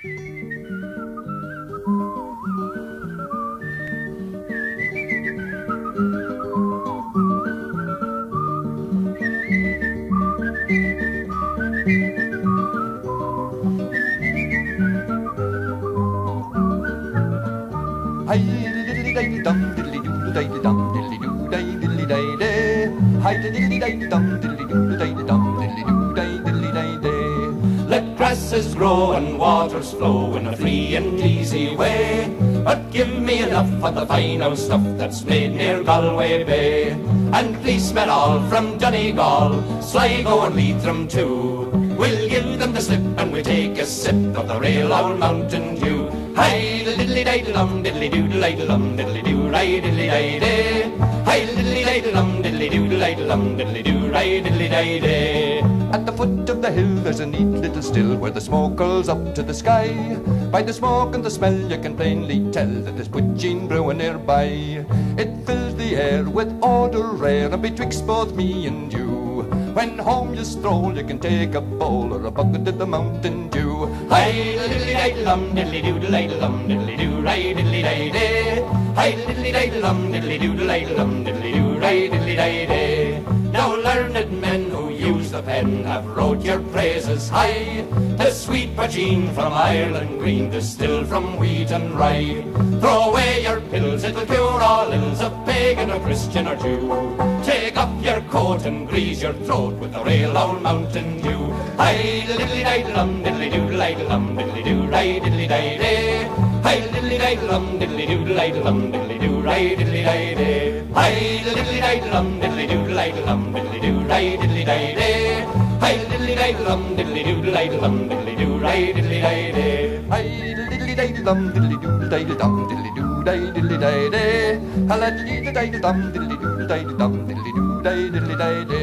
Hi diddly day dum diddly doo day dum diddly doo day diddly day day. Hi diddly day dum diddly doo day dum diddly doo day diddly day day. Let grasses grow and waters flow in a free and easy way, but give me enough of the fine old stuff that's made near Galway Bay. And policemen all from Donegal, Sligo and Leitrim too, we'll give them the slip and we'll take a sip of the real old Mountain Dew. Hi diddly day dum diddly doo day dum diddly doo day diddly day day. Hi diddly day dum diddly doo day dum diddly doo day diddly day day. At the foot of the hill there's a neat little still where the smoke curls up to the sky. By the smoke and the smell you can plainly tell that there's pidgin brewing nearby. It fills the air with odour rare, and betwixt both me and you, when home you stroll you can take a bowl or a bucket of the Mountain Dew. Hi diddly day dum diddly doo day dum diddly doo day diddly day day. Hi diddly day dum diddly doo day dum diddly doo day diddly day day. Now learned men who use the pen have wrote your praises high. The sweet pidgin from Ireland green, distilled from wheat and rye. Throw away your pills, it'll cure all ills of pagan or Christian or Jew. Take off your coat and grease your throat with the real old Mountain Dew. Hi diddly day dum diddly doo day dum diddly doo day diddly day day. Hi diddly day dum diddly doo day dum diddly doo day diddly day day. Hi diddly day dum diddly doo day dum diddly doo day diddly day day. Hi diddly day dum diddly doo day dum diddly doo day diddly day day. Hi diddly day dum diddly doo day dum diddly doo day diddly day day. Hi diddly day dum diddly doo day dum diddly doo day diddly day day.